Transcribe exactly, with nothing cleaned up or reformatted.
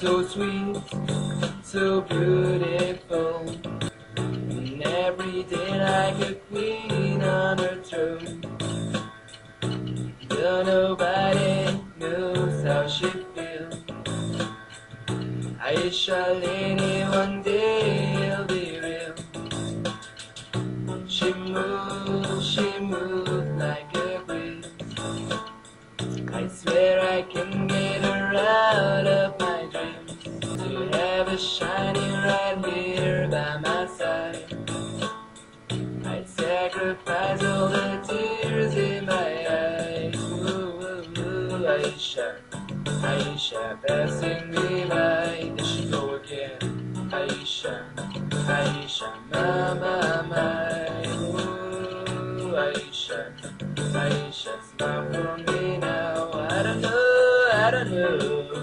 so sweet, so beautiful, and every day like a queen on her throne. Though nobody knows how she feels, Aisha lady, one day it'll be real. She moves, she moves like a breeze. I swear I can get her out of my dreams. To have her shining right here by my side, I'd sacrifice all the tears in my eyes. Ooh, ooh, ooh, Aisha, Aisha, passing me by. There she go again. Aisha, Aisha, my, my, my. Ooh, Aisha, Aisha, smile for me now. I don't know, I don't know.